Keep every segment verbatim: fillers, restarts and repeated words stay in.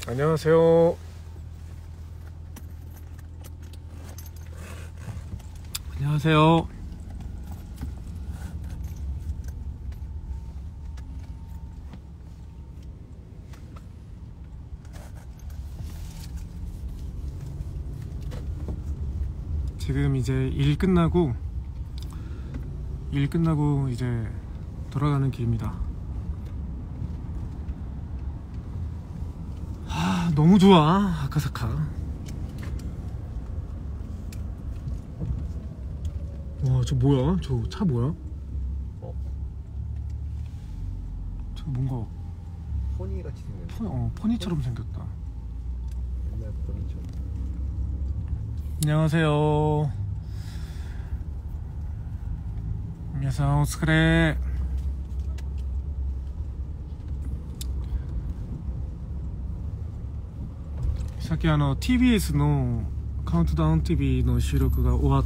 안녕하세요. 안녕하세요. 지금 이제 일 끝나고 일 끝나고 이제 돌아가는 길입니다. 아, 너무 좋아 아카사카. 와, 저 뭐야? 저 차 뭐야? 어? 저 뭔가 포니 같이 생겼네. 포, 어, 포니처럼 생겼다. 옛날 포니처럼. 안녕하세요.皆さんお疲れ。さっきあの ティービーエス のカウントダウン ティーブイ の収録が終わって、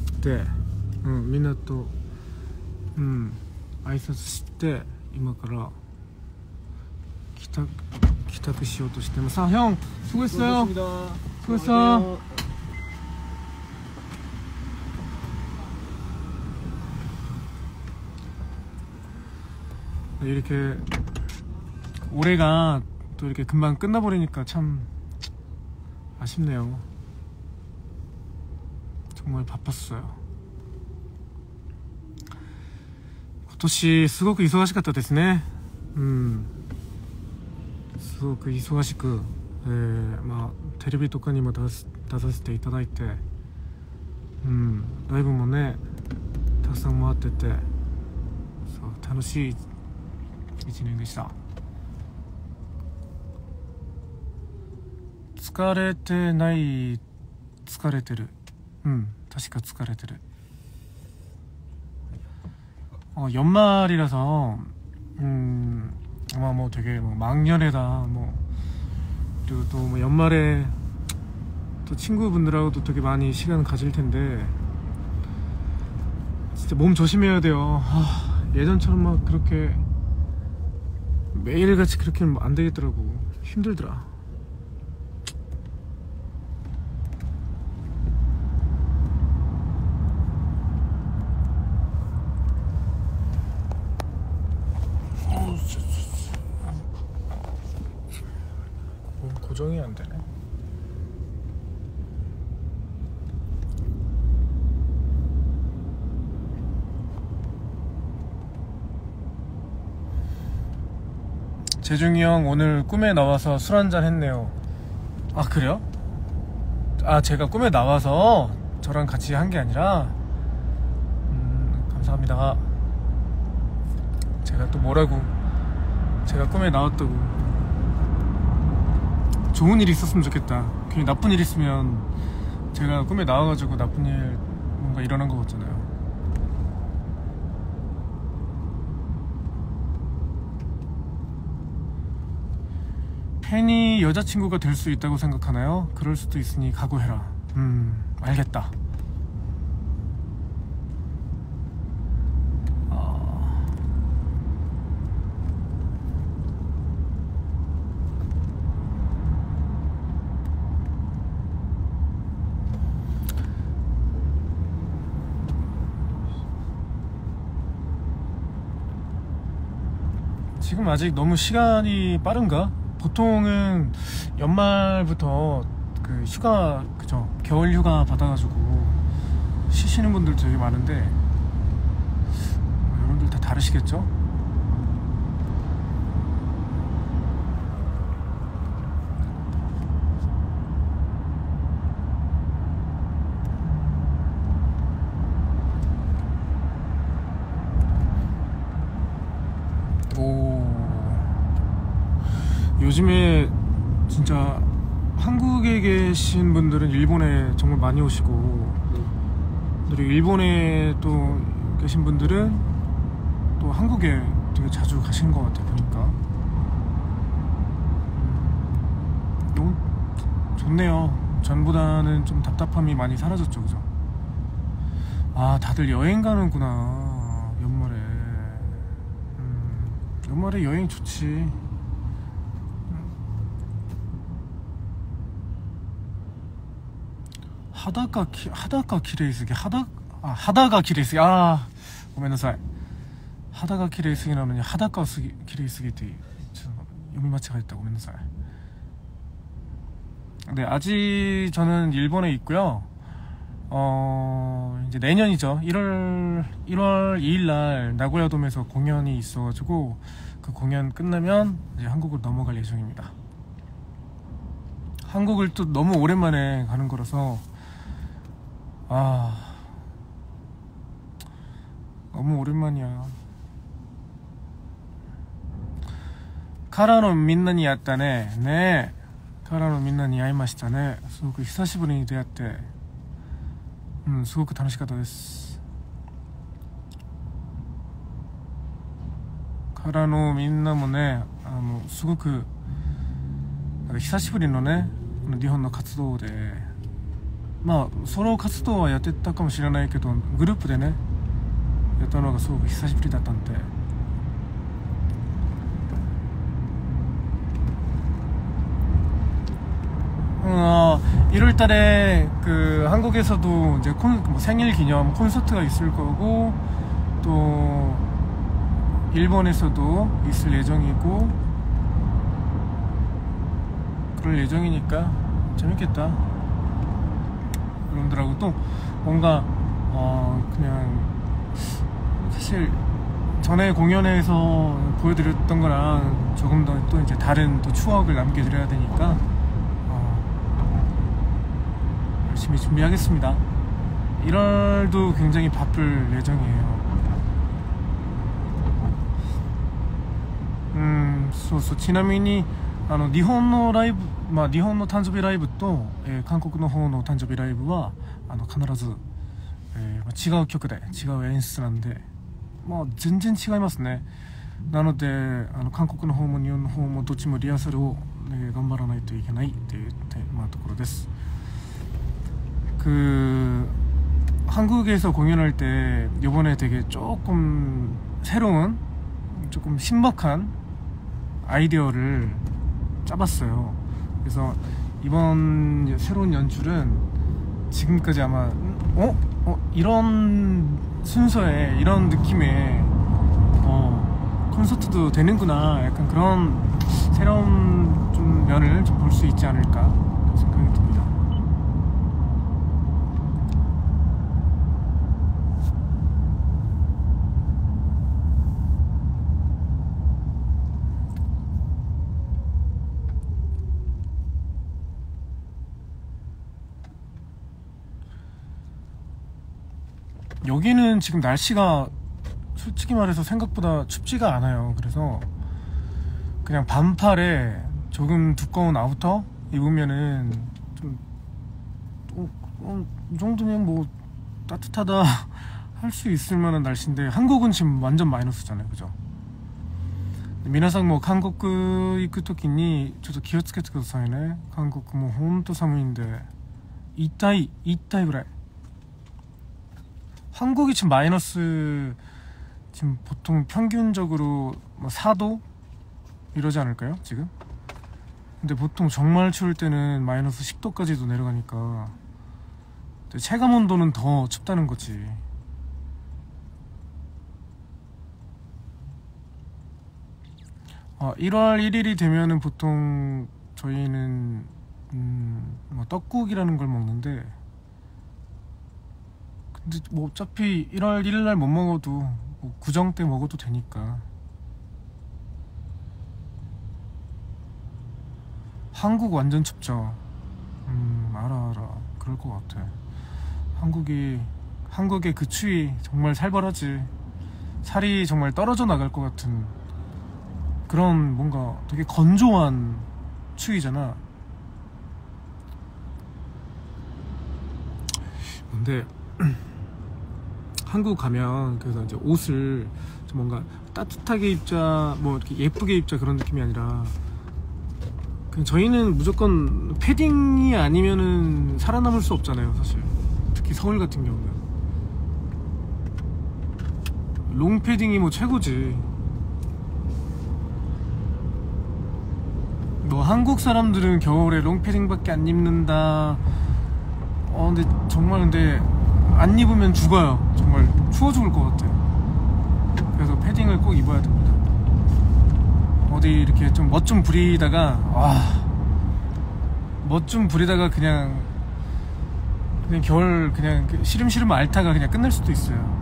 うん、みんなと、うん、挨拶して今から帰宅帰宅しようとしてます。さあ、ヒョン、수고했어요。수고했어。이렇게 올해가 또 이렇게 금방 끝나버리니까 참 아쉽네요. 정말 바빴어요. 今年すごく忙しかったですね。うん、すごく忙しく、えー、まあテレビとかにも出す出させていただいて、うん、ライブもねたくさん回ってて、そう楽しい一年でした。疲れてない、疲れてる。うん、確か疲れてる。어, 연말이라서 음, 아마 뭐 되게 뭐 막년회다 뭐 그리고 또 뭐 연말에 또 친구분들하고도 되게 많이 시간 가질 텐데 진짜 몸 조심해야 돼요. 아, 예전처럼 막 그렇게 매일같이 그렇게는 안 되겠더라고. 힘들더라. 고정이 안 되네. 재중이 형 오늘 꿈에 나와서 술 한잔 했네요. 아, 그래요? 아, 제가 꿈에 나와서 저랑 같이 한 게 아니라 음, 감사합니다. 제가 또 뭐라고 제가 꿈에 나왔다고. 좋은 일 있었으면 좋겠다. 괜히 나쁜 일 있으면 제가 꿈에 나와가지고 나쁜 일 뭔가 일어난 것 같잖아요. 팬이 여자친구가 될 수 있다고 생각하나요? 그럴 수도 있으니 각오해라. 음, 알겠다. 지금 아직 너무 시간이 빠른가? 보통은 연말부터 그 휴가, 그죠? 겨울 휴가 받아가지고 쉬시는 분들 되게 많은데 뭐 여러분들 다 다르시겠죠? 요즘에 진짜 한국에 계신 분들은 일본에 정말 많이 오시고 그리고 일본에 또 계신 분들은 또 한국에 되게 자주 가시는 것 같아요. 보니까 너무 좋네요. 전보다는 좀 답답함이 많이 사라졌죠, 그죠? 아, 다들 여행 가는구나 연말에. 음, 연말에 여행 좋지. 肌がき肌が綺麗すぎ肌あ肌が綺麗すぎあーごめんなさい肌が綺麗すぎなのに肌がすぎ綺麗すぎてちょっと読み間違えたごめんなさい네, 아직 저는 일본에 있고요. 어, 이제 내년이죠. 일월 일월 이일 날 나고야돔에서 공연이 있어가지고 그 공연 끝나면 이제 한국으로 넘어갈 예정입니다. 한국을 또 너무 오랜만에 가는 거라서 아 너무 오랜만이야. 카라노 민나니 왔다네. 네. からのみんなに会いましたね。すごく久しぶりに出会って、うん、すごく楽しかったです。からのみんなもね、あのすごくなんか久しぶりのね、日本の活動で、まあソロ活動はやってたかもしれないけど、グループでね、やったのがすごく久しぶりだったんで。어, 일월 달에 그 한국에서도 이제 콘, 뭐 생일 기념 콘서트가 있을 거고 또 일본에서도 있을 예정이고 그럴 예정이니까 재밌겠다. 여러분들하고 또 뭔가 어 그냥 사실 전에 공연에서 보여드렸던 거랑 조금 더 또 이제 다른 또 추억을 남겨드려야 되니까 열심히 준비하겠습니다. 일월도 굉장히 바쁠 예정이에요. 음, そうそうちなみにあの日本のライブ、まあ日本の誕生日ライブと、えー、韓国の方の誕生日ライブはあの必ず、えー、違う曲で違う演出なんで、まあ全然違いますね。なのであの韓国の方も日本の方もどっちもリハーサルを、ね、頑張らないといけないっていう、まあ、ところです。 그 한국에서 공연할 때 이번에 되게 조금 새로운 조금 신박한 아이디어를 짜봤어요. 그래서 이번 새로운 연출은 지금까지 아마 어? 어? 이런 순서에 이런 느낌의 어, 콘서트도 되는구나 약간 그런 새로운 좀 면을 좀 볼 수 있지 않을까 생각이 듭니다. 여기는 지금 날씨가 솔직히 말해서 생각보다 춥지가 않아요. 그래서 그냥 반팔에 조금 두꺼운 아우터 입으면은 좀 어, 어, 이 정도면 뭐 따뜻하다 할 수 있을 만한 날씨인데 한국은 지금 완전 마이너스잖아요. 그죠? 皆さんも韓国行くときにちょっと気をつけてくださいね。韓国もほんと寒いんで痛い痛いぐらい 한국이 지금 마이너스 지금 보통 평균적으로 뭐 사 도 이러지 않을까요 지금? 근데 보통 정말 추울 때는 마이너스 십 도까지도 내려가니까 체감 온도는 더 춥다는 거지. 어, 일월 일일이 되면은 보통 저희는 음, 뭐 떡국이라는 걸 먹는데 근데 뭐 어차피 일월 일일날 못 먹어도 뭐 구정 때 먹어도 되니까. 한국 완전 춥죠. 음 알아 알아 그럴 것 같아. 한국이 한국의 그 추위 정말 살벌하지. 살이 정말 떨어져 나갈 것 같은 그런 뭔가 되게 건조한 추위잖아. 근데 한국 가면 그래서 이제 옷을 좀 뭔가 따뜻하게 입자 뭐 이렇게 예쁘게 입자 그런 느낌이 아니라 그냥 저희는 무조건 패딩이 아니면은 살아남을 수 없잖아요 사실. 특히 서울 같은 경우는 롱패딩이 뭐 최고지. 뭐 한국 사람들은 겨울에 롱패딩밖에 안 입는다 어 근데 정말 근데 안 입으면 죽어요. 정말 추워 죽을 것 같아요. 그래서 패딩을 꼭 입어야 됩니다. 어디 이렇게 좀 멋 좀 부리다가 와멋 좀 부리다가 그냥 그냥 겨울 그냥 시름시름 앓다가 그냥 끝날 수도 있어요.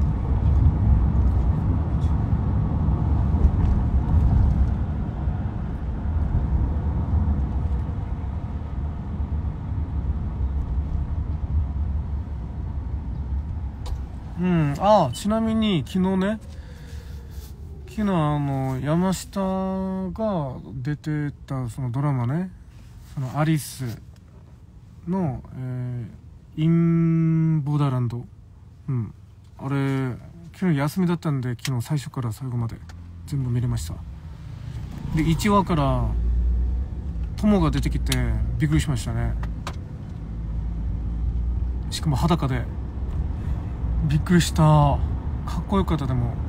음, 아, ちなみに昨日ね、昨日あの山下が出てたそのドラマね、そのアリスの、えー、インボーダーランド、うん、あれ昨日休みだったんで、昨日最初から最後まで全部見れました。でいちわから友が出てきてびっくりしましたね。しかも裸でびっくりした。かっこよかった。でも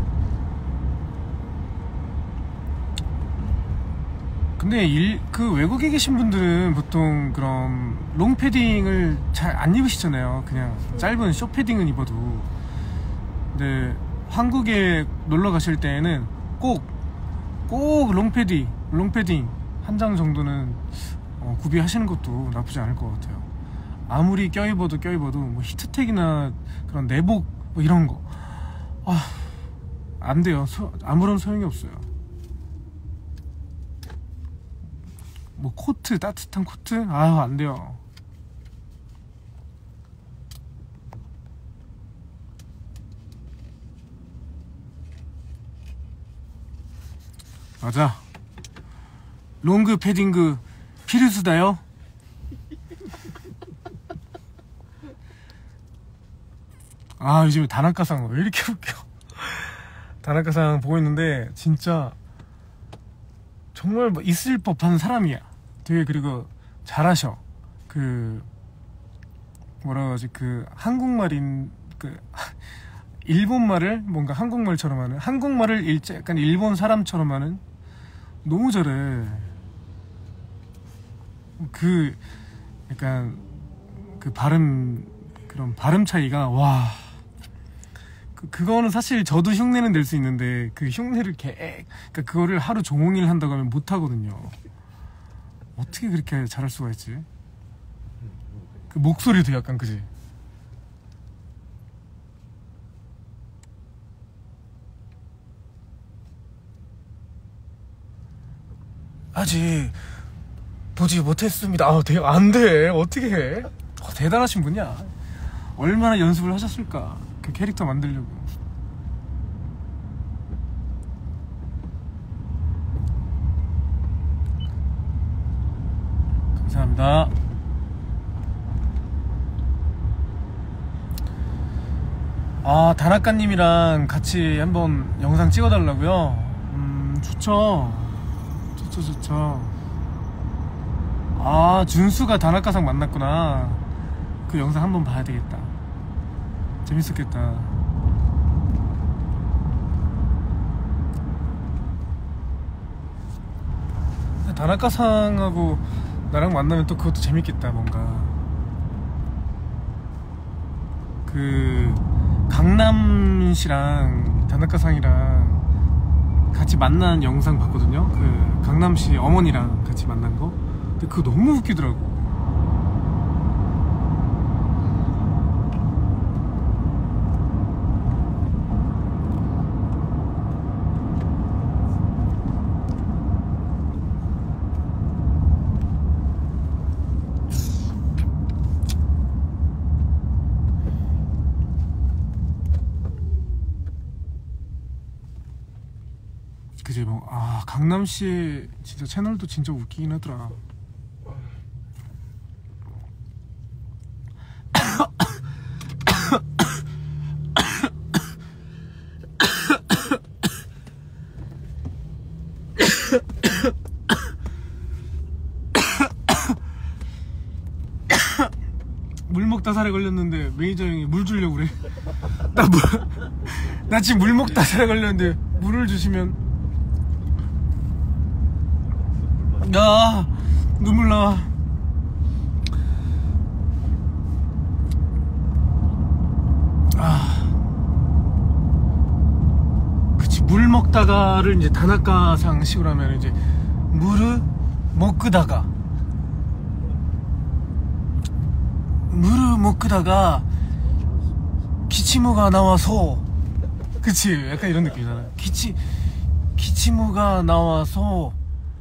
근데 일, 그 외국에 계신 분들은 보통 그런 롱 패딩을 잘 안 입으시잖아요. 그냥 짧은 숏 패딩은 입어도. 근데 한국에 놀러 가실 때에는 꼭, 꼭 롱 패딩, 롱 패딩 한 장 정도는 어, 구비하시는 것도 나쁘지 않을 것 같아요. 아무리 껴입어도 껴입어도 뭐 히트텍이나 그런 내복 뭐 이런 거, 아, 안 돼요. 소, 아무런 소용이 없어요. 뭐 코트, 따뜻한 코트? 아유, 안 돼요. 맞아. 롱그 패딩그 필수다요. 아, 요즘에 다나카상 왜 이렇게 웃겨. 다나카상 보고 있는데 진짜 정말 뭐 있을 법한 사람이야. 되게 그리고 잘하셔. 그 뭐라 그러지, 그 한국말인 그 일본말을 뭔가 한국말처럼 하는, 한국말을 일제 약간 일본 사람처럼 하는. 너무 잘해. 그 약간 그 발음, 그런 발음 차이가, 와, 그, 그거는 사실 저도 흉내는 낼 수 있는데 그 흉내를 개, 그러니까 그거를 하루 종일 한다고 하면 못 하거든요. 어떻게 그렇게 잘할 수가 있지? 그 목소리도 약간, 그지? 아직 보지 못했습니다. 아, 되게 안 돼. 어떻게 해? 어, 대단하신 분이야. 얼마나 연습을 하셨을까? 그 캐릭터 만들려고. 감사합니다. 아, 다나카님이랑 같이 한번 영상 찍어달라고요? 음, 좋죠. 좋죠, 좋죠. 아, 준수가 다나카상 만났구나. 그 영상 한번 봐야 되겠다. 재밌었겠다. 다나카상하고 나랑 만나면 또 그것도 재밌겠다. 뭔가 그 강남씨랑 다나카상이랑 같이 만난 영상 봤거든요. 그 강남씨 어머니랑 같이 만난 거. 근데 그거 너무 웃기더라고. 그지 뭐, 아, 강남씨 진짜 채널도 진짜 웃기긴 하더라. 물 먹다 살에 걸렸는데 매니저 형이 물 주려고 그래. 나 물, 나 지금 물 먹다 살에 걸렸는데 물을 주시면, 야, 눈물 나. 아, 그치. 물 먹다가를 이제 다나카상 식으로 하면 이제 물을 먹다가 물을 먹다가 기침어가 나와서, 그치. 약간 이런 느낌이잖아. 기치 기침어가 나와서,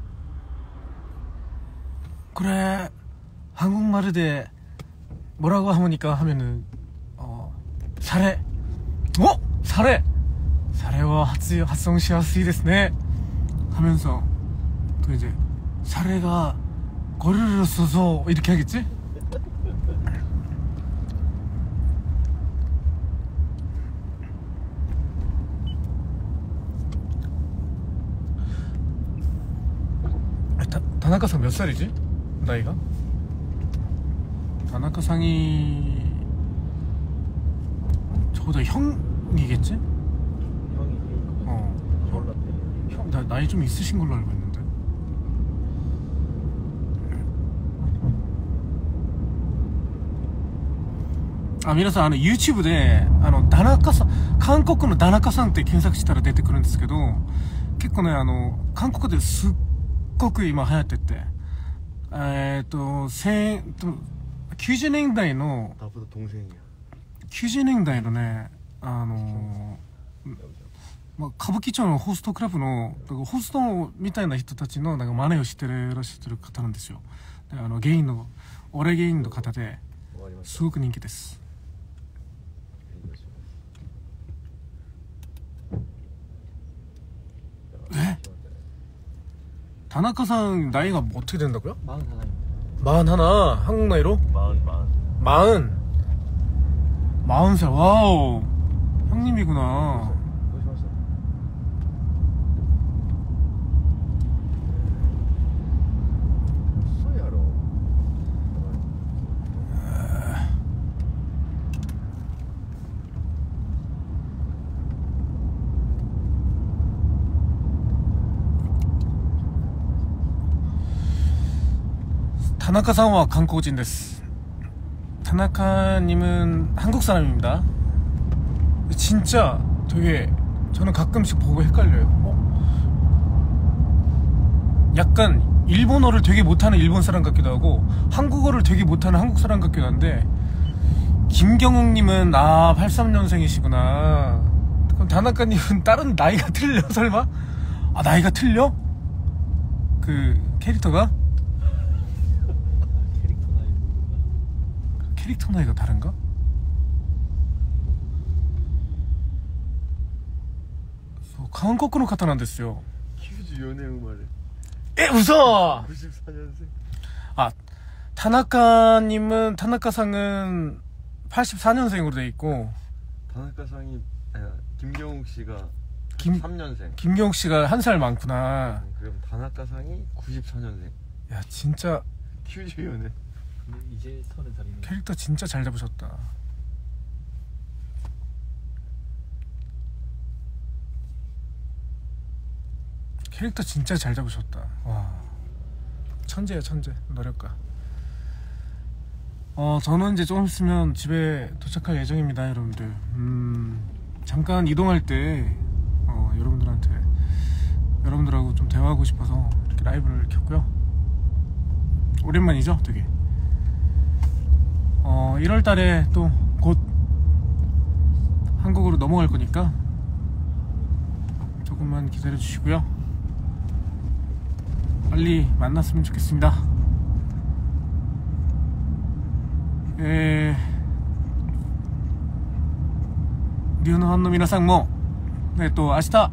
그래 한국말에 뭐라고 하니까 하면은 어 사레, 어 사레 사레와発発音しやすいですね 하면서 또 이제 사레가 거리를 써서 이렇게 하겠지? 다, 다나카상 몇 살이지? 나이가? 다나카상이 저보다 형이겠지? 형이 어, 몰랐대. 형, 나, 나이 좀 있으신 걸로 알고 있는데.あ、皆さん、あの YouTube であのダナカさん、韓国のダナカさんって検索したら出てくるんですけど、結構ね、あの韓国ですっごく今流行ってて、えっとせんきゅうじゅうねんだいの 나보다 동생이야. きゅうじゅうねんだいのね、あのまあ、歌舞伎町のホストクラブのホストみたいな人たちのなんか真似をしてらっしゃる方なんですよ。で、あのゲインの俺ゲインの方ですごく人気です。え? 다나카상 나이가 어떻게 된다고요? 마흔하나입니다. 마흔하나? 한국 나이로? 마흔, 마흔. 마흔. 마흔 살. 와우. 형님이구나. 다나카상은 한국인です. 다나카님은 한국 사람입니다. 진짜 되게 저는 가끔씩 보고 헷갈려요. 어? 약간 일본어를 되게 못하는 일본 사람 같기도 하고 한국어를 되게 못하는 한국 사람 같기도 한데, 김경욱님은 아 팔십삼 년생이시구나. 그럼 다나카님은 다른 나이가 틀려 설마? 아 나이가 틀려? 그 캐릭터가? 캐릭터 나이가 다른가? 한국의方なんですよ. 구십사 년生まれ. 에 웃어. 구십사 년생. 아, 타나카님은 타나카상은 팔십사 년생으로 돼 있고, 다나카상이 아니, 김경욱 씨가 김 삼 년생. 김경욱 씨가 한 살 많구나. 그럼 다나카상이 구십사 년생. 야 진짜 구십사 년에. 근데 이제 서른 살이네. 캐릭터 진짜 잘 잡으셨다. 캐릭터 진짜 잘 잡으셨다. 와, 천재야 천재. 노력가. 어 저는 이제 조금 있으면 집에 도착할 예정입니다, 여러분들. 음 잠깐 이동할 때 어, 여러분들한테 여러분들하고 좀 대화하고 싶어서 이렇게 라이브를 켰고요. 오랜만이죠, 되게. 어 일월 달에 또 곧 한국으로 넘어갈 거니까 조금만 기다려 주시고요. 빨리 만났으면 좋겠습니다. 에... リュウのファンの皆さんもえっと明日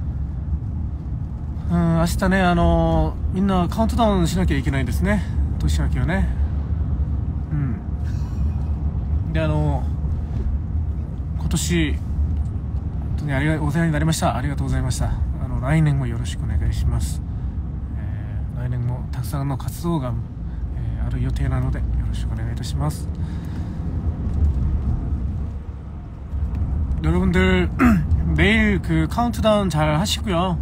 うん明日ね、あのみんなカウントダウンしなきゃいけないんですね、年明けはね。うんで、あの今年本当にありがお世話になりました。ありがとうございました。あの来年もよろしくお願いします。えー、来年もたくさんの活動が、えー、ある予定なのでよろしくお願いいたします。여러분들 내일 그 카운트다운 잘 하시고요.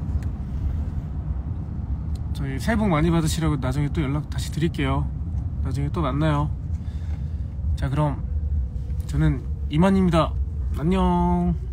저희 새해 복 많이 받으시라고 나중에 또 연락 다시 드릴게요. 나중에 또 만나요. 자, 그럼 저는 이만입니다. 안녕.